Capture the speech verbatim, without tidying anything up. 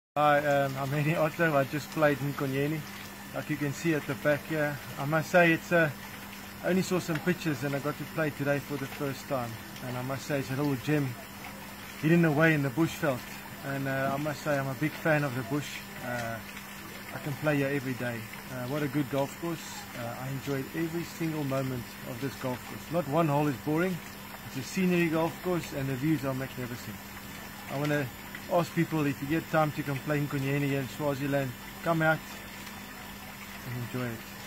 Hi, um, I'm Hennie Otto. I just played Nkonyeni, like you can see at the back here. I must say it's uh, I only saw some pictures and I got to play today for the first time. And I must say it's a little gem hidden away in the bushveld. And uh, I must say I'm a big fan of the bush. Uh, I can play here every day. Uh, what a good golf course. Uh, I enjoyed every single moment of this golf course. Not one hole is boring. It's a scenery golf course and the views are magnificent. I want to ask people, if you get time to come play Nkonyeni in Swaziland, come out and enjoy it.